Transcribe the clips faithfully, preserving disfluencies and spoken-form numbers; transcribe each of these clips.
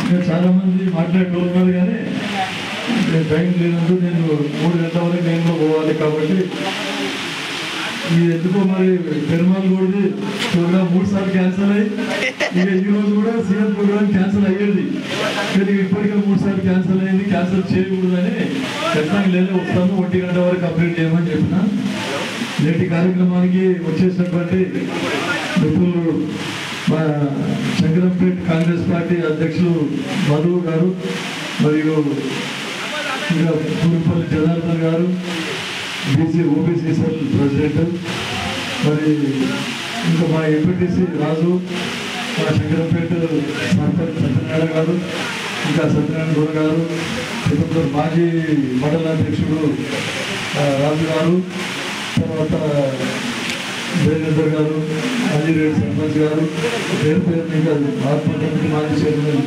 ఇంకా చాలామంది మాట్లాడేటోళ్ళు ఉన్నారు కానీ టైం లేనందుకు నేను మూడు గంటల వరకు నేను పోవాలి కాబట్టి ఇది ఎందుకో మరి పెరుమాల్ కూడా ప్రోగ్రామ్ మూడు సార్లు క్యాన్సిల్ అయ్యి ఇక ఈ రోజు కూడా సీఎం ప్రోగ్రామ్ క్యాన్సిల్ అయ్యేది కానీ ఇప్పటికే మూడు సార్లు క్యాన్సిల్ అయ్యింది. క్యాన్సిల్ చేయకూడదని ఖచ్చితంగా లేదా వస్తాను ఒంటి గంట వరకు కంప్లీట్ చేయమని చెప్పిన. నేటి కార్యక్రమానికి వచ్చేసినటువంటి మిత్రులు మా శంకరంపేట కాంగ్రెస్ పార్టీ అధ్యక్షులు మధు గారు మరియు ఇంకా పూర్పల్లి జనార్దన్ గారు బీసీ ఓబీసీ సెల్ ప్రెసిడెంట్, మరి ఇంకా మా ఎంపీటీసీ రాజు, మా శంకరంపేట సర్పంచ్ సత్యనారాయణ గారు, ఇంకా సత్యనారాయణ గౌడ గారు, చిత్తూరు మాజీ మండల అధ్యక్షుడు రాజు గారు, తర్వాత దేవేందర్ గారు, అజీరెడ్డి సర్పంచ్ గారు, పేరు పేరు ఇంకా ఆత్మకమిటీ మాజీ చైర్మన్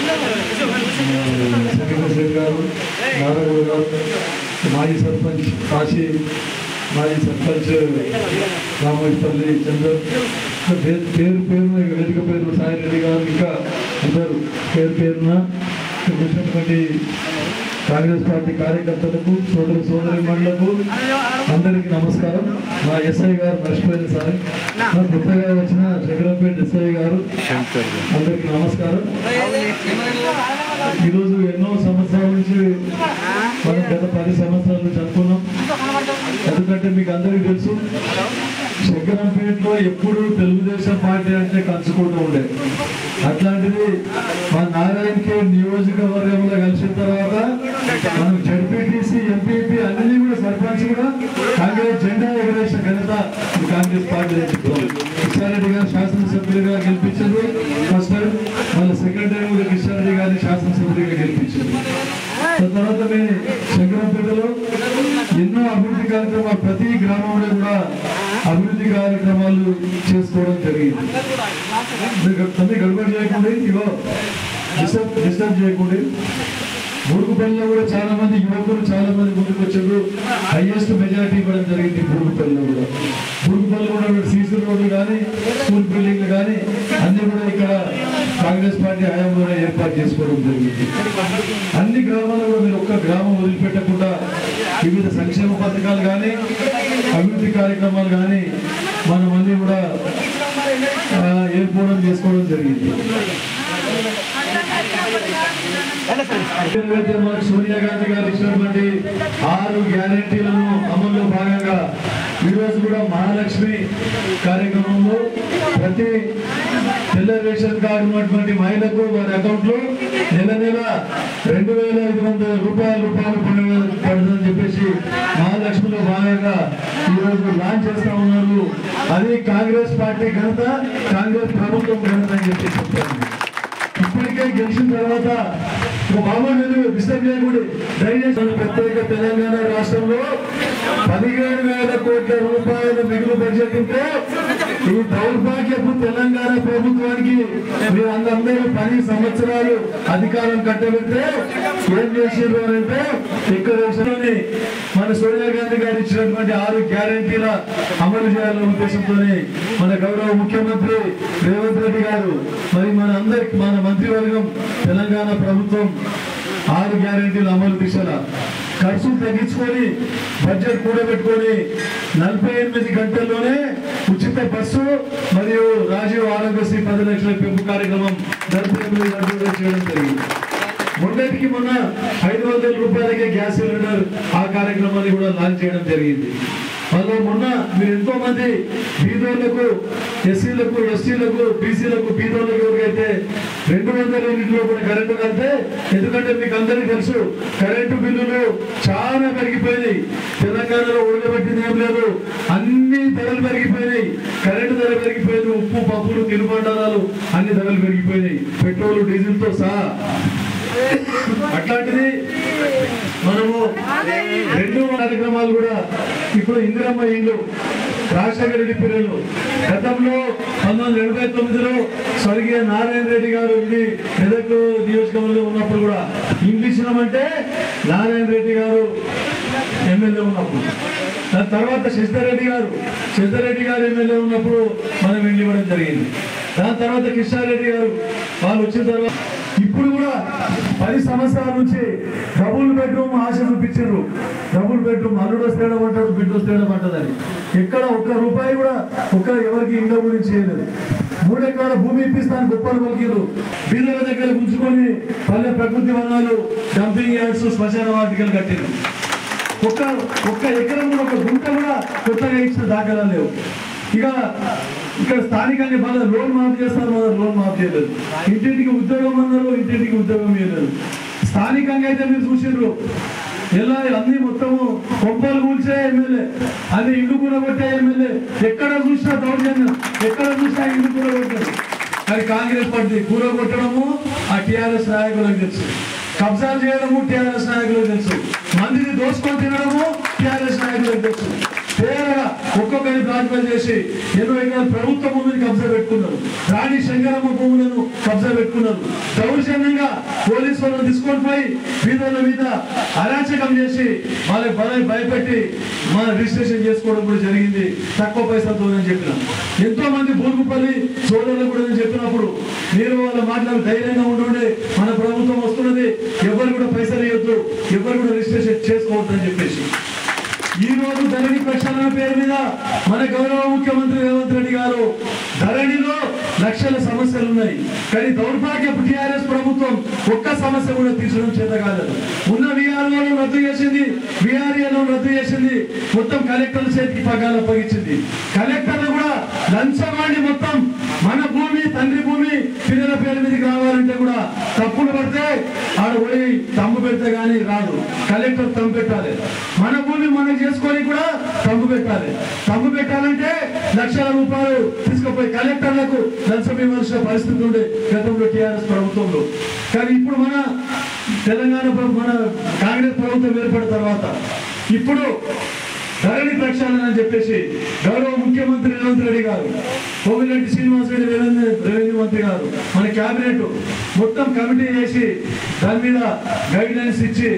శంకరశెట్టి గారు, నారాయణ గారు, మాజీ సర్పంచ్ కాశీ, మాజీ సర్పంచ్ రామేశ్వరపల్లి చందర్, పేరు పేరు పేరున వేదిక పేరు సాయిరెడ్డి గారు, ఇంకా అందరూ పేరు పేరున వచ్చినటువంటి కాంగ్రెస్ పార్టీ కార్యకర్తలకు, సోదరు సోదరి మండలకు అందరికీ నమస్కారం. మా ఎస్ఐ గారు మర్చిపోయింది సార్, మా కొత్తగా వచ్చిన శంకరంపేట ఎస్ఐ గారు అందరికీ నమస్కారం. ఈరోజు ఎన్నో సంవత్సరాల నుంచి మనం గత పది సంవత్సరాల నుంచి అనుకున్నాం. ఎందుకంటే మీకు అందరికీ తెలుసు శంకరంపేటలో ఎప్పుడు తెలుగుదేశం పార్టీ అంటే కంచుకుంటూ ఉండే, అట్లాంటిది మా నారాయణకే నియోజకవర్గంలో కలిసిన తర్వాత మనం జడ్పీటీసీ ఎంపీపీ అన్ని కూడా సర్పంచ్ కూడా కాంగ్రెస్ జెండా ఎగరేసిన ఘనత కాంగ్రెస్ పార్టీ తెచ్చుకున్నాం. కిషారెడ్డి గారు శాసనసభ్యులుగా గెలిపించారు ఫస్ట్ టైం, మళ్ళీ సెకండ్ టైం కూడా కిషారెడ్డి గారిని శాసనసభ్యులుగా గెలిపించారు. తర్వాత మేము శంకరంపేటలో ఎన్నో అభివృద్ధి కార్యక్రమాలు ప్రతి గ్రామంలో కూడా అభివృద్ధి కార్యక్రమాలు చేసుకోవడం జరిగింది. గడబడి చేయకుండా ఇగో డిస్టర్బ్ డిస్టర్బ్ చేయకుండా బురుగుపల్లిలో కూడా చాలా మంది యువకులు చాలా మంది ముందుకు వచ్చారు. హైయెస్ట్ మెజారిటీ ఇవ్వడం జరిగింది బురుగుపల్లిలో కూడా. బురుగుపల్లి కూడా సీసీ రోడ్లు కానీ స్కూల్ బిల్డింగ్లు కానీ అన్ని కూడా ఇక్కడ కాంగ్రెస్ పార్టీ హయాంలో ఏర్పాటు చేసుకోవడం జరిగింది. అన్ని గ్రామాల్లో కూడా మీరు ఒక్క గ్రామం వదిలిపెట్టకుండా వివిధ సంక్షేమ పథకాలు కానీ అభివృద్ధి కార్యక్రమాలు కానీ మనం అన్ని కూడా ఏర్పాటు చేసుకోవడం జరిగింది. సోనియా గాంధీ గారు ఇచ్చినటువంటి ఆరు గ్యారెంటీలను అమల్లో భాగంగా ఈరోజు కూడా మహాలక్ష్మి కార్యక్రమంలో ప్రతి తెల్ల రేషన్ కార్డు ఉన్నటువంటి మహిళకు వారి అకౌంట్ లో నెల నెల రెండు వేల ఐదు వందల రూపాయల రూపాయలు పడుతుందని చెప్పేసి మహాలక్ష్మిలో భాగంగా ఈరోజు లాంచ్ చేస్తా ఉన్నారు. అది కాంగ్రెస్ పార్టీ ఘనత, కాంగ్రెస్ ప్రభుత్వం ఘనత అని చెప్పి చెప్తాను. ఇప్పటికే గెలిచిన తర్వాత బాబా నేను డిస్టర్బ్ చేయకూడదు దయచేసి ప్రత్యేక తెలంగాణ రాష్ట్రంలో పదిహేడు వేల కోట్ల రూపాయల మిగులు బడ్జెట్ ఉంటే ఈ దౌర్భాగ్యపు తెలంగాణ ప్రభుత్వానికి మీరు అందరూ పది సంవత్సరాలు అధికారం కట్టబెడితే ఏం చేసారు అని అంటే ఇక్కడ మన సోనియా గాంధీ గారు ఇచ్చినటువంటి ఆరు గ్యారెంటీల అమలు చేయాలనే ఉద్దేశంతోనే మన గౌరవ ముఖ్యమంత్రి రేవంత్ రెడ్డి గారు మరి మన అందరికి మన మంత్రివర్గం తెలంగాణ ప్రభుత్వం ఆరు గ్యారెంటీలు అమలు దిశలా ఖర్చులు తగ్గించుకొని బడ్జెట్ కూడబెట్టుకొని నలభై ఎనిమిది గంటల్లోనే ఉచిత బస్సు మరియు రాజీవ్ ఆరోగ్యశ్రీ పది లక్షల పెంపు కార్యక్రమం నలభై ఎనిమిది గంటల్లో చేయడం జరిగింది. మొన్నటికి మొన్న ఐదు వందల రూపాయలకే గ్యాస్ సిలిండర్ ఆ కార్యక్రమాన్ని కూడా లాంచ్ చేయడం జరిగింది. వాళ్ళు మొన్న మీరు ఎంతో మంది బీదోళ్లకు, ఎస్సీలకు, ఎస్టీలకు, బీసీలకు, బీదోళ్లకు ఎవరికైతే రెండు వందల యూనిట్లో కూడా కరెంటు కలితే, ఎందుకంటే మీకు అందరికీ తెలుసు కరెంటు బిల్లులు చాలా పెరిగిపోయినాయి. తెలంగాణలో ఉడకబెట్టింది ఏం లేదు, అన్ని ధరలు పెరిగిపోయినాయి. కరెంటు ధర పెరిగిపోయింది, ఉప్పు పప్పులు తినుబండారాలు అన్ని ధరలు పెరిగిపోయినాయి, పెట్రోల్ డీజిల్ తో సహా. అట్లాంటిది మనము రెండు కార్యక్రమాలు కూడా ఇప్పుడు ఇందిరమ్మ ఇల్లు రాజశేఖర రెడ్డి పిల్లలు గతంలో పంతొమ్మిది వందల ఎనభై తొమ్మిదిలో స్వర్గీయ నారాయణ రెడ్డి గారు ఇది మెదక్ నియోజకవర్గంలో ఉన్నప్పుడు కూడా ఇండ్లు ఇచ్చినామంటే నారాయణ రెడ్డి గారు ఎమ్మెల్యే ఉన్నప్పుడు, దాని తర్వాత శశిధర్రెడ్డి గారు శశిధర్రెడ్డి గారు ఎమ్మెల్యే ఉన్నప్పుడు మనం ఇండ్లు ఇవ్వడం జరిగింది. దాని తర్వాత కిషారెడ్డి గారు వాళ్ళు వచ్చిన తర్వాత ఇప్పుడు కూడా పది సంవత్సరాల నుంచి డబుల్ బెడ్రూమ్ ఆశ చూపించారు. డబుల్ బెడ్రూమ్ అల్లుడు వస్తేడం అంటాడు, బిడ్డ వస్తేడం అంటదని. ఎక్కడ ఒక్క రూపాయి కూడా ఒక్క ఎవరికి ఇండ్ల గురించి చేయలేదు. మూడు ఎకరాల భూమి ఇప్పిస్తాను గొప్పలు పలికిరు. బీదల దగ్గర ఉంచుకొని పల్లె ప్రకృతి వనాలు, డంపింగ్ యార్డ్స్, శ్మశాన వాటికలు కట్టిరు. ఒక్క ఒక్క ఎకరం కూడా, ఒక గుంట కూడా కొత్తగా ఇచ్చిన దాఖలా లేవు. ఇక ఇక్కడ స్థానికంగా మళ్ళీ లోన్ మాఫ్ చేస్తారు, మళ్ళీ లోన్ మాఫ్ చేయలేదు. ఇంటింటికి ఉద్యోగం అన్నారు, ఇంటింటికి ఉద్యోగం ఇవ్వలేదు. స్థానికంగా అయితే మీరు చూసిండ్రు, ఎలా అన్ని మొత్తము కొంపలు కూల్చే ఎమ్మెల్యే, అన్ని ఇల్లు కూడా కొట్టే ఎమ్మెల్యే. ఎక్కడ చూసినా దౌర్జన్యం, ఎక్కడ చూసినా ఇల్లు కూడా కొట్టారు. అది కాంగ్రెస్ పార్టీ కూర కొట్టడము ఆ టీఆర్ఎస్ నాయకులకు తెలుసు, కబ్జాలు చేయడము టీఆర్ఎస్ నాయకులకు తెలుసు, మందిని దోసుకొని తినడము టీఆర్ఎస్ నాయకులకు తెలుసు. పేరగా ఒక్కొక్కరి బ్లాక్మెయిల్ చేసి ఎన్నో ఎకరాల ప్రభుత్వ భూమిని కబ్జా పెట్టుకున్నారు. రాణి శంకరమ్మ భూములను కబ్జా పెట్టుకున్నారు. దౌర్జన్యంగా పోలీసు వాళ్ళని తీసుకొని పోయి వీధుల మీద అరాచకం చేసి వాళ్ళకి బల భయపెట్టి మన రిజిస్ట్రేషన్ చేసుకోవడం కూడా జరిగింది, తక్కువ పైసలతో అని చెప్పిన. ఎంతో మంది బూరుగుపల్లి సోదరులు కూడా నేను చెప్పినప్పుడు మీరు వాళ్ళ మాటలు ధైర్యంగా ఉంటుండే, మన ప్రభుత్వం వస్తున్నది, ఎవరు కూడా పైసలు ఇవ్వద్దు, ఎవరు కూడా రిజిస్ట్రేషన్ చేసుకోవద్దు అని చెప్పేసి ఈ రోజు ధరణి ప్రక్షాళన పేరు మీద మన గౌరవ ముఖ్యమంత్రి రేవంత్ రెడ్డి గారు ధరణిలో లక్షల సమస్యలు ఉన్నాయి, కానీ దౌర్భాగ్యపు టీఆర్ఎస్ ప్రభుత్వం ఒక్క సమస్య కూడా తీర్చడం చేత కాలేదు. ఉన్న విఆర్ఓలను రద్దు చేసింది, విఆర్ఏలను రద్దు చేసింది, మొత్తం కలెక్టర్ల చేతికి పగాలు అప్పగించింది. కలెక్టర్లు కూడా లంచమాండి మొత్తం మన భూమి, తండ్రి భూమి పిల్లల పేరు మీదకి రావాలంటే కూడా తప్పులు పడితే ఆడ పోయి తమ్ము పెడితే గానీ రాదు, కలెక్టర్ తమ్ము పెట్టాలి. మన భూమి మనకి చేసుకొని కూడా తమ్ము పెట్టాలి. తమ్ము పెట్టాలంటే లక్షల రూపాయలు తీసుకుపోయి కలెక్టర్లకు లంచం ఇవ్వాల్సిన పరిస్థితి ఉండే గతంలో టీఆర్ఎస్ ప్రభుత్వంలో. కానీ ఇప్పుడు మన తెలంగాణ మన కాంగ్రెస్ ప్రభుత్వం ఏర్పడిన తర్వాత ఇప్పుడు ధరణి ప్రక్షాళన అని చెప్పేసి గౌరవ ముఖ్యమంత్రి రేవంత్ రెడ్డి గారు, కోవిరెడ్డి శ్రీనివాస్ రెడ్డి రెవెన్యూ రెవెన్యూ మంత్రి గారు, మన క్యాబినెట్ మొత్తం కమిటీ చేసి దాని మీద గైడ్ లైన్స్ ఇచ్చి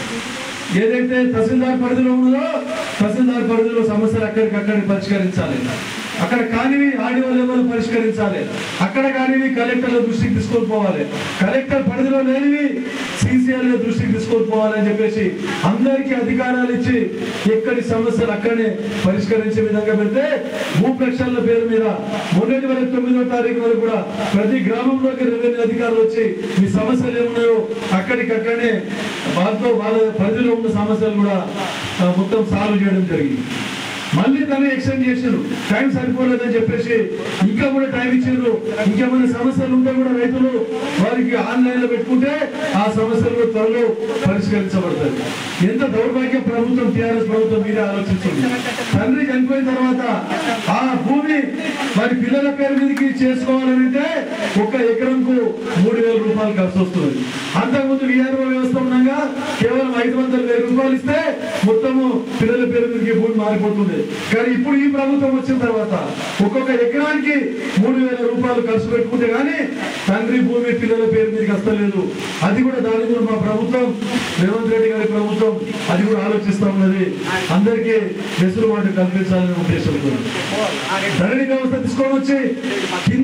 ఏదైతే తహసీల్దార్ పరిధిలో ఉన్నదో తహసీల్దార్ పరిధిలో సమస్యలు అక్కడికక్కడికి పరిష్కరించాలి, అక్కడ కానివి ఆడియో లెవెల్ పరిష్కరించాలి, అక్కడ కానివి కలెక్టర్ల దృష్టికి తీసుకొని పోవాలి, కలెక్టర్ పరిధిలో లేనివి సీసీఎల్ దృష్టికి తీసుకొని పోవాలని చెప్పేసి అందరికీ అధికారాలు ఇచ్చి ఎక్కడి సమస్యలు అక్కడనే పరిష్కరించే విధంగా పెడితే భూ ప్రక్షాళన పేరు మీద మొన్నటి వరకు తొమ్మిదో తారీఖు వరకు కూడా ప్రతి గ్రామంలోకి రెవెన్యూ అధికారులు వచ్చి మీ సమస్యలు ఏమున్నాయో అక్కడికక్కడనే వాళ్ళతో వాళ్ళ పరిధిలో ఉన్న సమస్యలు కూడా మొత్తం సాల్వ్ చేయడం జరిగింది. మళ్ళీ దాన్ని ఎక్స్టెండ్ చేసారు, టైం సరిపోలేదని చెప్పేసి ఇంకా కూడా టైం ఇచ్చారు. ఇంకేమైనా సమస్యలు ఉంటే కూడా రైతులు వారికి ఆన్లైన్ లో పెట్టుకుంటే ఆ సమస్యలు త్వరలో పరిష్కరించబడతాయి. ఎంత దౌర్భాగ్య ప్రభుత్వం టీఆర్ఎస్ ప్రభుత్వం మీరే ఆలోచించండి. తండ్రి చనిపోయిన తర్వాత ఆ భూమి వారి పిల్లల పేరు మీదకి చేసుకోవాలంటే ఒక్క ఎకరంకు మూడు వేల రూపాయలు ఖర్చు వస్తుంది. అంతకుముందు విఆర్ఓ వ్యవస్థ ఉండగా కేవలం ఐదు వందల వేల రూపాయలు ఇస్తే మొత్తము పిల్లల పేరు మీదకి భూమి మారిపోతుంది. కానీ ఇప్పుడు ఈ ప్రభుత్వం వచ్చిన తర్వాత ఒక్కొక్క ఎకరానికి మూడు వేల రూపాయలు ఖర్చు పెట్టుకుంటే గానీ తండ్రి భూమి పిల్లల పేరు మీదకి వస్తలేదు. అది కూడా దాని కూడా మా ప్రభుత్వం రేవంత్ రెడ్డి గారి ప్రభుత్వం అది కూడా ఆలోచిస్తా ఉన్నది. అందరికీ వెసులుబాటు కల్పించాలనే ఉద్దేశంతో ధరణి వ్యవస్థ తీసుకొని వచ్చి కింద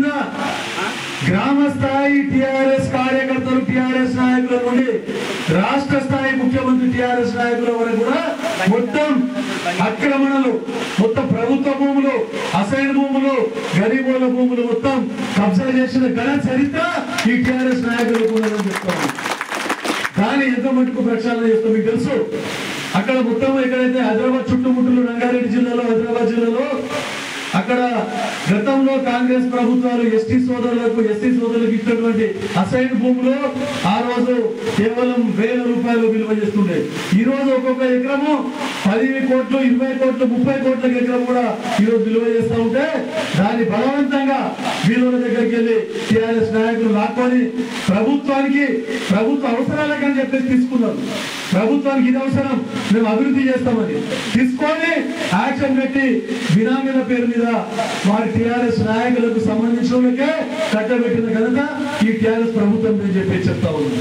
గ్రామ స్థాయి టిఆర్ఎస్ కార్యకర్తలు టిఆర్ఎస్ నాయకుల నుండి రాష్ట్ర స్థాయి ముఖ్యమంత్రి టిఆర్ఎస్ నాయకుల వరకు కూడా మొత్తం ఆక్రమణలు, మొత్తం ప్రభుత్వ భూములు, అసైన్ భూములు, గరీబుల భూములు మొత్తం కబ్జా చేసిన ఘన చరిత్ర ఈ టిఆర్ఎస్ నాయకులకు ఉన్నదని చెప్తాను. దాన్ని ఎంతో మటుకు ప్రక్షాళన చేస్తాం. మీకు తెలుసు అక్కడ మొత్తం ఎక్కడైతే హైదరాబాద్ చుట్టుముట్టులు రంగారెడ్డి జిల్లాలో హైదరాబాద్ జిల్లాలో అక్కడ గతంలో కాంగ్రెస్ ప్రభుత్వాలు ఎస్టీ సోదరులకు ఎస్టీ సోదరులకు ఇచ్చినటువంటి అసైన్ భూములు ఆ రోజు కేవలం వేల రూపాయలు విలువ చేస్తుండే. ఈ రోజు ఒక్కొక్క ఎకరము పది కోట్లు, ఇరవై కోట్లు, ముప్పై కోట్ల ఎకరం కూడా ఈ రోజు విలువ చేస్తూ ఉంటే దాన్ని బలవంతంగా వీళ్ళ దగ్గరికి వెళ్ళి టీఆర్ఎస్ నాయకులు లాక్కొని ప్రభుత్వానికి ప్రభుత్వ అవసరాలకని చెప్పేసి తీసుకున్నారు. ప్రభుత్వానికి ఇది అవసరం, మేము అభివృద్ధి చేస్తామని తీసుకొని యాక్షన్ పెట్టి బినామీల పేరు మీద వారి టిఆర్ఎస్ నాయకులకు సంబంధించినకే కట్టబెట్టిన ఘనత ఈ టిఆర్ఎస్ ప్రభుత్వం అని చెప్పి చెప్తా ఉన్నాం.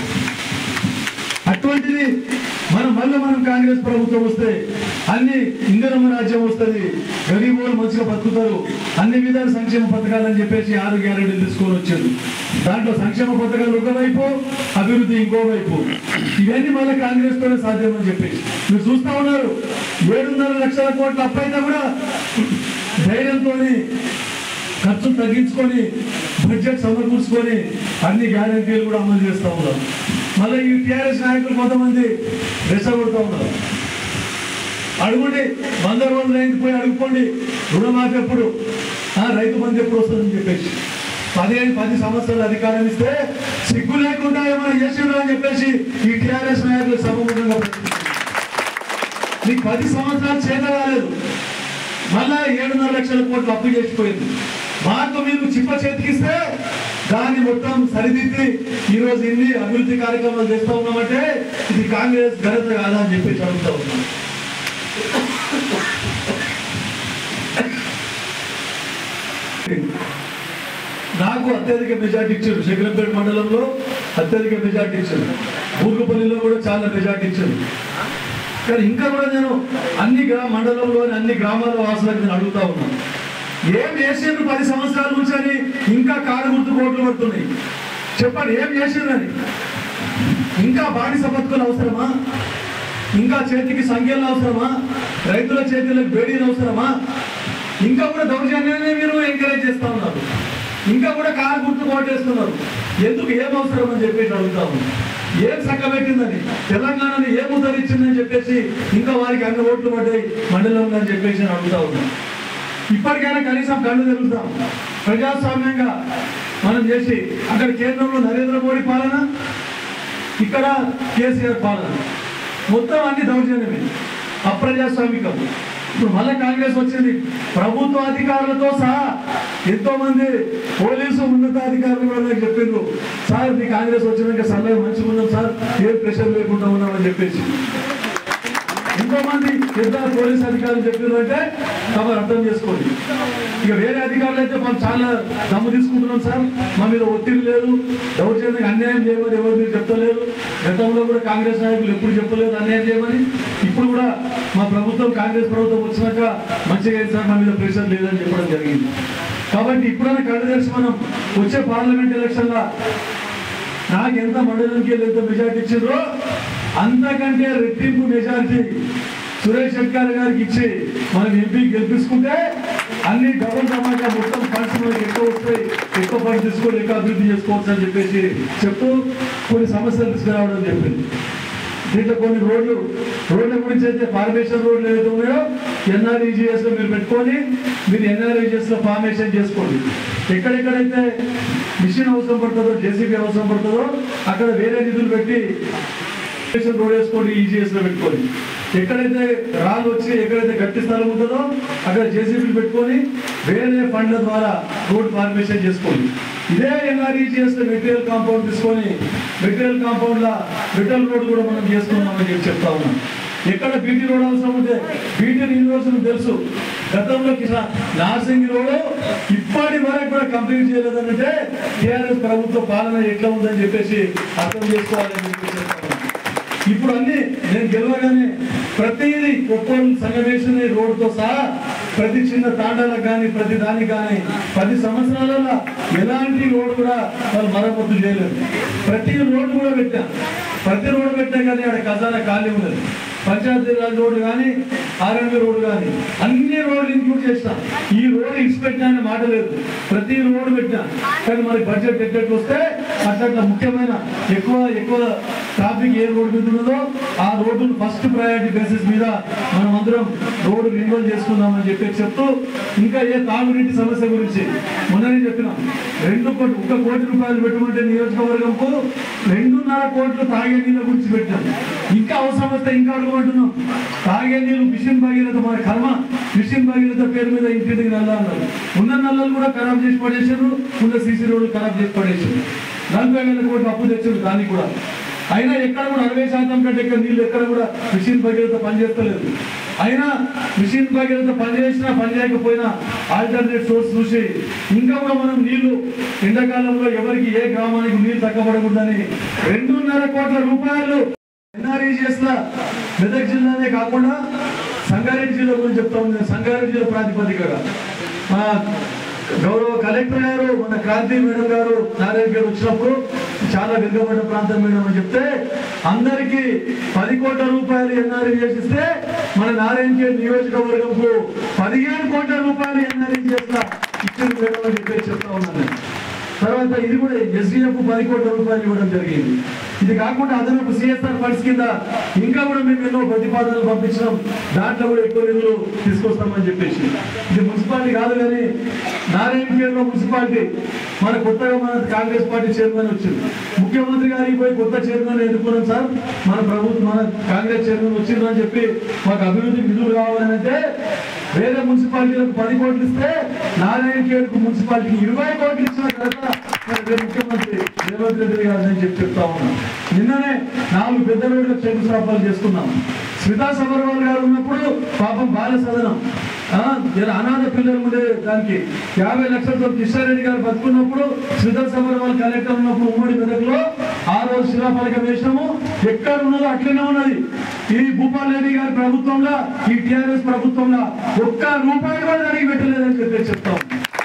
అటువంటిది మనం మళ్ళీ మనం కాంగ్రెస్ ప్రభుత్వం వస్తే అన్ని ఇందిరమ్మ రాజ్యం వస్తుంది, గరీబులు మంచిగా బతుకుతారు, అన్ని విధాల సంక్షేమ పథకాలని చెప్పేసి ఆరు గ్యారెంటీలు తీసుకొని వచ్చారు. దాంట్లో సంక్షేమ పథకాలు ఒకవైపు, అభివృద్ధి ఇంకోవైపు. ఇవన్నీ మళ్ళీ కాంగ్రెస్ తోనే సాధ్యమని చెప్పి మీరు చూస్తా ఉన్నారు. ఏడున్నర లక్షల కోట్ల అప్పైతే కూడా ధైర్యంతో ఖర్చు తగ్గించుకొని బడ్జెట్ సమకూర్చుకొని అన్ని గ్యారెంటీలు కూడా అమలు చేస్తూ ఉన్నారు. మళ్ళీ ఈ టీఆర్ఎస్ నాయకులు కొంతమంది రెచ్చగొడుతూ ఉన్నారు. అడుగుండి వంద రోజులు అయింది, పోయి అడుగుకోండి రుణమాఫీ ఎప్పుడు, రైతు బంధు ఎప్పుడు వస్తుందని చెప్పేసి. పదిహేను పది సంవత్సరాలు అధికారం ఇస్తే సిగ్గు లేకుండా ఏమైనా చేసిండ్రు అని చెప్పేసి ఈ టీఆర్ఎస్ నాయకులు సభముఖంగా మీకు పది సంవత్సరాలు చేత కాలేదు, మళ్ళా ఏడున్నర లక్షల కోట్లు అప్పు చేసిపోయింది. మాకు మీరు చిప్ప చేతికిస్తే దాన్ని మొత్తం సరిదిద్ది ఈరోజు ఇన్ని అభివృద్ధి కార్యక్రమాలు చేస్తూ ఉన్నామంటే ఇది కాంగ్రెస్ ఘనత కాదా అని చెప్పేసి అడుగుతూ ఉన్నాం. నాకు అత్యధిక మెజార్టీ ఇచ్చారు, శంకరంపేట మండలంలో అత్యధిక మెజార్టీ ఇచ్చారు, బూర్గుపల్లిలో కూడా చాలా మెజార్టీ ఇచ్చారు. కానీ ఇంకా కూడా నేను అన్ని గ్రామ మండలంలోని అన్ని గ్రామాల వాసులకు నేను అడుగుతా ఉన్నాను, ఏం చేసిండ్రు పది సంవత్సరాల నుంచి అని ఇంకా కారు గుర్తు కోట్లు పడుతున్నాయి, చెప్పండి ఏం చేసిండ్రని. ఇంకా బానిస బతుకులు అవసరమా? ఇంకా చేతికి సంఖ్యలు అవసరమా? రైతుల చేతులకు బేడీలు అవసరమా? ఇంకా కూడా దౌర్జన్యాన్ని మీరు ఎంకరేజ్ చేస్తూ ఉన్నారు, ఇంకా కూడా కారు గుర్తు కోటేస్తున్నారు. ఎందుకు, ఏం అవసరం అని చెప్పేసి అడుగుతాము. ఏం చక్కబెట్టిందని, తెలంగాణని ఏం ఉద్ధరించిందని చెప్పేసి ఇంకా వారికి అన్ని ఓట్లు పడ్డాయి మండలంలో అని చెప్పేసి నేను అడుగుతా ఉన్నాం. ఇప్పటికైనా కనీసం కళ్ళు తెరుస్తాం, ప్రజాస్వామ్యంగా మనం చేసి అక్కడ కేంద్రంలో నరేంద్ర మోడీ పాలన, ఇక్కడ కేసీఆర్ పాలన, మొత్తం అన్ని దౌర్జన్యమే, అప్రజాస్వామికం. ఇప్పుడు మళ్ళీ కాంగ్రెస్ వచ్చింది, ప్రభుత్వ అధికారులతో సహా ఎంతో మంది పోలీసు ఉన్నతాధికారులు కూడా నాకు చెప్పిండ్రు, సార్ మీ కాంగ్రెస్ వచ్చినాక సల్లగా మంచిగా ఉన్నాం సార్, ఏ ప్రెషర్ లేకుండా ఉన్నామని చెప్పేసి ఎంతో మంది పెద్ద పోలీసు అధికారులు చెప్పారు. అంటే కాబట్టి అర్థం చేసుకోండి. ఇక వేరే అధికారులు అయితే మనం చాలా దమ్ము తీసుకుంటున్నాం సార్, మా మీద ఒత్తిడి లేదు, దౌర్జన్యంగా అన్యాయం చేయమని ఎవరు మీరు చెప్తలేరు. గతంలో కూడా కాంగ్రెస్ నాయకులు ఎప్పుడు చెప్పలేదు అన్యాయం చేయమని, ఇప్పుడు కూడా మా ప్రభుత్వం కాంగ్రెస్ ప్రభుత్వం వచ్చినాక మంచిగా అయింది సార్, మా మీద ప్రెషర్ లేదని చెప్పడం జరిగింది. కాబట్టి ఇప్పుడైనా కళ్ళు తెరిచి మనం వచ్చే పార్లమెంట్ ఎలక్షన్లో నాకు ఎంత మండలానికి ఎంత మెజార్టీ ఇచ్చిండ్రో అంతకంటే రెట్టింపు మెజార్టీ సురేష్ శెట్కర్ గారికి ఇచ్చి మనం ఎంపీ గెలిపించుకుంటే అన్ని డబుల్ టమాటా మొత్తం ఫండ్స్ మనకి ఎక్కువ వస్తాయి, ఎక్కువ ఫండ్స్ తీసుకొని ఎక్కువ అభివృద్ధి చేసుకోవచ్చు అని చెప్పేసి చెప్తూ కొన్ని సమస్యలు తీసుకురావడం చెప్పింది. దీంట్లో కొన్ని రోడ్లు రోడ్ల గురించి అయితే ఫార్మేషన్ రోడ్లు ఏదైతే ఉన్నాయో ఎన్ఆర్ఈజిఎస్ లో మీరు పెట్టుకొని మీరు ఎన్ఆర్ఈజిఎస్ లో ఫార్మేషన్ చేసుకోండి. ఎక్కడెక్కడైతే మిషన్ అవసరం పడుతుందో, జేసీబీ అవసరం పడుతుందో అక్కడ వేరే నిధులు పెట్టి రోడ్ వేసుకోండి, ఈజీఎస్ లో పెట్టుకొని. ఎక్కడైతే రాళ్ళు వచ్చి ఎక్కడైతే గట్టి స్థలం ఉంటుందో అక్కడ జేసీబీలు పెట్టుకొని వేరే ఫండ్ల ద్వారా రోడ్ ఫార్మేషన్ చేసుకోండి. ఇదే ఎన్ఆర్ఈజిఎస్ లో మెటీరియల్ కాంపౌండ్ తీసుకొని మెటీరియల్ కాంపౌండ్ లా మెటల్ రోడ్ కూడా మనం చేసుకున్నామని చెప్పి చెప్తా ఉన్నాం. ఎక్కడ బీటీ రోడ్ అవసరం ఉంటే బీటీ యూనివర్సిటీ తెలుసు, గతంలో నార్సింగ్ రోడ్ ఇప్పటి వరకు కూడా కంప్లీట్ చేయలేదనంటే టీఆర్ఎస్ ప్రభుత్వ పాలన ఎట్లా ఉందని చెప్పేసి అర్థం చేసుకోవాలని చెప్పి చెప్తా ఉన్నాం. ఇప్పుడు అన్ని నేను గెలవగానే ప్రతిదీ ఒక్కొక్క సంగమేశ్వరి రోడ్డుతో సహా ప్రతి చిన్న తాండాలకు కానీ ప్రతి దానికి కానీ పది సంవత్సరాలలో ఎలాంటి రోడ్డు కూడా వాళ్ళు మరమ్మతు చేయలేదు. ప్రతి రోడ్డు కూడా పెట్టాం, ప్రతి రోడ్డు పెట్టా కానీ అక్కడ ఖజానా ఖాళీ ఉన్నది. పంచాయతీ రాజ్ రోడ్డు కానీ ఆర్ఎంబీ రోడ్డు కానీ అన్ని రోడ్లు ఇంక్లూడ్ చేస్తాం. ఈ రోడ్డు ఇచ్చి పెట్టినా అనే మాట లేదు, ప్రతి రోడ్డు పెట్టినా. కానీ మరి బడ్జెట్ ఎక్కడికి వస్తే అట్లా ముఖ్యమైన ఎక్కువ ఎక్కువ ట్రాఫిక్ ఏ రోడ్డు మీద ఉన్నదో ఆ రోడ్డును ఫస్ట్ ప్రయారిటీ బేసిస్ మీద మనం అందరం రోడ్డు రిన్యూవల్ చేసుకుందామని చెప్పి చెప్తూ ఇంకా ఏ తాగునీటి సమస్య గురించి మొన్ననే చెప్పినాం. రెండు కోట్లు ఒక కోటి రూపాయలు పెట్టమంటే నియోజకవర్గంకు రెండున్నర కోట్లు తాగే నీళ్ళ గురించి పెట్టాం. ఇంకా అవసరం వస్తే ఇంకా అడగమంటున్నాం. తాగే నీళ్ళు మిషన్ భగీరథ మన కర్మ, మిషన్ భగీరథ పేరు మీద ఇంటింటికి నల్ల అన్నారు. ఉన్న నల్లలు కూడా ఖరాబ్ చేసి పడేసారు, ఉన్న సీసీ రోడ్లు ఖరాబ్ చేసి పడేసారు. నలభై వేల కోట్లు అప్పు తెచ్చారు దానికి కూడా. అయినా ఎక్కడ కూడా అరవై శాతం కంటే ఎక్కువ నీళ్ళు ఎక్కడ కూడా మిషన్ భగీరథ పనిచేస్తలేదు. అయినా మిషన్ భగీరథ పనిచేసినా పని చేయకపోయినా ఆల్టర్నేట్ సోర్స్ చూసి ఇంకా కూడా మనం నీళ్లు ఎండాకాలంలో ఎవరికి ఏ గ్రామానికి నీళ్లు తగ్గబడకూడదని రెండున్నర కోట్ల రూపాయలు ఎన్ఆర్ఈజిఎస్ లా మెదక్ జిల్లానే కాకుండా సంగారెడ్డి జిల్లా గురించి చెప్తా ఉంది. సంగారెడ్డి జిల్లా ప్రాతిపదికగా గౌరవ కలెక్టర్ గారు మన క్రాంతి మేడం గారు నారాయణ గారు వచ్చినప్పుడు చాలా వెనుకబడ్డ ప్రాంతం మేడం అని చెప్తే అందరికీ పది కోట్ల రూపాయలు ఎన్ఆర్ఐ చేసిస్తే మన నారాయణ నియోజకవర్గంకు పదిహేను కోట్ల రూపాయలు ఎన్ఆర్ఐ చేస్తా ఇచ్చిన మేడం అని చెప్పేసి చెప్తా ఉన్నాను. తర్వాత ఇది కూడా ఎస్డిఎఫ్ పది కోట్ల రూపాయలు ఇవ్వడం జరిగింది. ఇది కాకుండా అదనపు సిఎస్ఆర్ ఫండ్స్ కింద ఇంకా కూడా మేము ఎన్నో ప్రతిపాదనలు పంపించినాం. దాంట్లో కూడా ఎక్కువ నిధులు తీసుకొస్తామని చెప్పేసి ఇది మున్సిపాలిటీ కాదు కానీ నారాయణఖేడ్లో మున్సిపాలిటీ మన కొత్తగా మన కాంగ్రెస్ పార్టీ చైర్మన్ వచ్చింది. ముఖ్యమంత్రి గారికి పోయి కొత్త చైర్మన్ ఎన్నుకున్నాం సార్, మన ప్రభుత్వం మన కాంగ్రెస్ చైర్మన్ వచ్చిందని చెప్పి మాకు అభివృద్ధికి నిధులు కావాలని అంటే వేరే మున్సిపాలిటీలకు పది కోట్లు ఇస్తే నారాయణఖేడ్కు మున్సిపాలిటీకి ఇరవై కోట్లు ఇచ్చిన తర్వాత ముఖ్యమంత్రి రేవంత్ రెడ్డి గారు అని చెప్పి చెప్తా ఉన్నాం. నిన్ననే నాలుగు పెద్ద రోడ్లకు శంకుస్థాపనలు చేసుకున్నాం. స్మితా సబర్వాల్ గారు ఉన్నప్పుడు పాపం బాల సదనం అనాథ పిల్లలు ఉండే దానికి యాభై లక్షలతో కిషారెడ్డి గారు బతుకున్నప్పుడు స్మితా సబర్వాల్ కలెక్టర్ ఉన్నప్పుడు ఉమ్మడి మెదక్లో ఆ రోజు శిలాఫలకం వేసినాము. ఎక్కడ ఉన్నదో అట్లనే ఉన్నది. ఈ భూపాల్ రెడ్డి గారి ప్రభుత్వంలో ఈ టిఆర్ఎస్ ప్రభుత్వంలో ఒక్క రూపాయి కూడా అడిగి పెట్టలేదని చెప్పి చెప్తాం.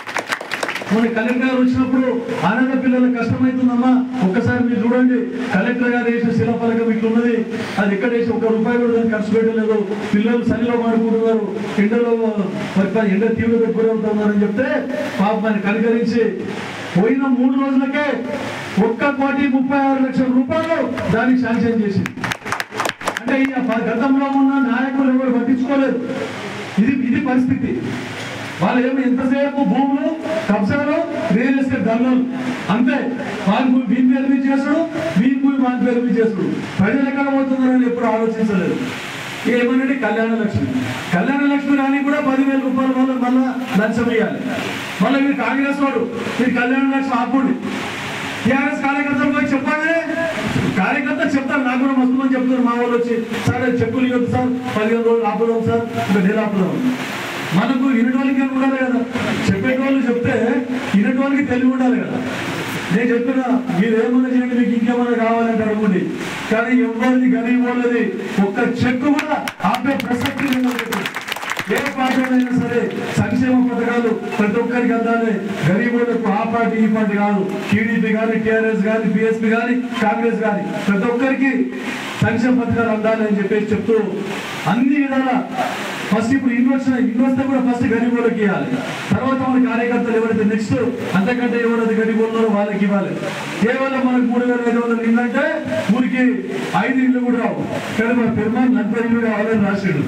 మన కలెక్టర్ గారు వచ్చినప్పుడు ఆనంద పిల్లలకు కష్టమవుతుందమ్మా, ఒక్కసారి మీరు చూడండి కలెక్టర్ గారు వేసిన శిలాఫలకం ఇట్లున్నది, అది ఎక్కడ వేసి ఒక్క రూపాయి కూడా దాన్ని ఖర్చు పెట్టలేదు, పిల్లలు చలిలో మాడుకుంటున్నారు, ఎండలో ఎండ తీవ్రత గురవుతున్నారని చెప్తే పాపాన్ని కనికరించి పోయిన మూడు రోజులకే ఒక్క కోటి ముప్పై ఆరు లక్షల రూపాయలు దానికి శాంక్షన్ చేసింది. అంటే ఈ గతంలో ఉన్న నాయకులు ఎవరు పట్టించుకోలేదు. ఇది ఇది పరిస్థితి. వాళ్ళు ఏమో ఎంతసేపు భూములు కబ్జాలు రియల్ ఎస్టేట్ దండలు అంతే. వాళ్ళ భూమి వీని పేరు మీద చేసుడు, వీని భూమి వాళ్ళ పేరు మీద చేసుడు. ప్రజలు ఎక్కడ పోతున్నారని ఎప్పుడు ఆలోచించలేదు. ఏమనండి కళ్యాణ లక్ష్మి కళ్యాణ లక్ష్మి రాని కూడా పదివేల రూపాయల వల్ల మళ్ళా లంచం వేయాలి. మళ్ళీ మీరు కాంగ్రెస్ వాడు మీరు కళ్యాణ లక్ష్మి ఆపండి. టీఆర్ఎస్ కార్యకర్తలు పోయి చెప్పండి, కార్యకర్త చెప్తారు. నాకు కూడా మస్తు మంది చెప్తారు మా వాళ్ళు వచ్చి, సార్ చెప్పులు ఇవ్వద్దు సార్, పదిహేను రోజులు ఆపుదాం సార్, ఇంకా నెల ఆపుదాం. మనకు ఇనటోళ్ళకి ఉండాలి కదా, చెప్పేటోళ్ళు చెప్తే ఇనటోళ్ళకి తెలివి ఉండాలి కదా. నేను చెప్పిన మీరేమన్నా చేయండి, మీకు ఇంకేమన్నా కావాలంటే అడుగుండి, కానీ ఎవరిది గరీబోళ్ళది ఒక్క చెక్కు కూడా ఆపే ప్రసక్తి లేదు. ఏ పార్టీ అయినా సరే సంక్షేమ పథకాలు ప్రతి ఒక్కరికి అందాలి. గరీబోళ్ళకు ఆ పార్టీ ఈ పార్టీ కాదు, టీడీపీ కానీ టీఆర్ఎస్ కానీ బీఎస్పీ కానీ కాంగ్రెస్ కానీ ప్రతి ఒక్కరికి సంక్షేమ పథకాలు అందాలి అని చెప్పేసి చెప్తూ అన్ని విధాల ఫస్ట్ ఇప్పుడు ఇల్లు వచ్చిన ఇల్లు వస్తే కూడా ఫస్ట్ గరీబోళ్ళకి ఇవ్వాలి. తర్వాత మన కార్యకర్తలు ఎవరైతే నెక్స్ట్ అంతకంటే ఎవరైతే గరీబోళ్ళో వాళ్ళకి ఇవ్వాలి. కేవలం మనకు మూడు వేల ఐదు వందలు ఇల్లు అంటే ఊరికి ఐదు ఇల్లు కూడా రావు. కానీ మన పెరుమాన్ నలభై ఇల్లు కావాలని రాశాడు.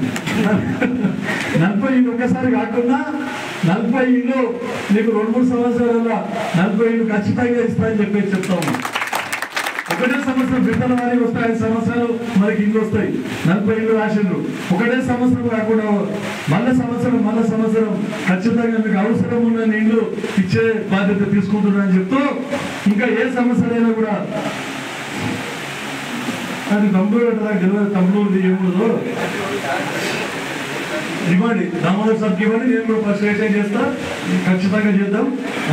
నలభై ఇల్లు ఒక్కసారి కాకుండా నలభై ఇల్లు నీకు రెండు మూడు సంవత్సరాల నలభై ఇల్లు ఖచ్చితంగా ఇస్తాయని చెప్పేసి చెప్తా ఉన్నాం. ఒకటే సంవత్సరం విత్తన వారికి వస్తాయి, ఐదు సంవత్సరాలు మనకి ఇల్లు వస్తాయి. నలభై ఇల్లు రాసిండ్రు. ఒకటే సంవత్సరం కాకుండా మళ్ళా సంవత్సరం మళ్ళా సంవత్సరం ఖచ్చితంగా మీకు అవసరం ఉన్న ఇల్లు ఇచ్చే బాధ్యత తీసుకుంటున్నారని చెప్తూ ఇంకా ఏ సమస్యలైనా కూడా అది తమ్ముడు తమ్ముడు ఏముండదు ఇవ్వండి, దామోదర్ సబ్కి ఇవ్వండి, నేను కూడా పర్సువేషన్ చేస్తా, ఖచ్చితంగా చేద్దాం.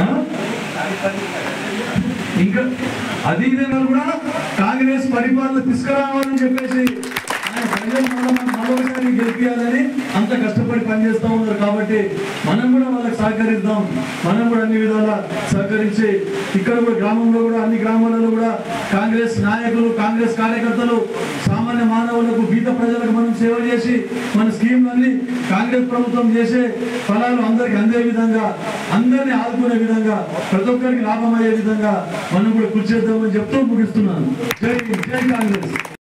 ఇంకా అది ఇదేనా కూడా కాంగ్రెస్ పరిపాలన తీసుకురావాలని చెప్పేసి మరోసారి గెలిపించాలని అంత కష్టపడి పనిచేస్తూ ఉన్నారు. కాబట్టి మనం కూడా వాళ్ళకి సహకరిద్దాం. మనం కూడా అన్ని విధాలా సహకరించి ఇక్కడ కూడా గ్రామంలో కూడా అన్ని గ్రామాలలో కూడా కాంగ్రెస్ నాయకులు కాంగ్రెస్ కార్యకర్తలు సామాన్య మానవులకు బీద ప్రజలకు మనం సేవ చేసి మన స్కీమ్లన్నీ కాంగ్రెస్ ప్రభుత్వం చేసే ఫలాలు అందరికి అందే విధంగా అందరినీ ఆదుకునే విధంగా ప్రతి ఒక్కరికి లాభం అయ్యే విధంగా మనం కూడా కృషి చేద్దామని చెప్తూ ముగిస్తున్నాను. జై జై కాంగ్రెస్.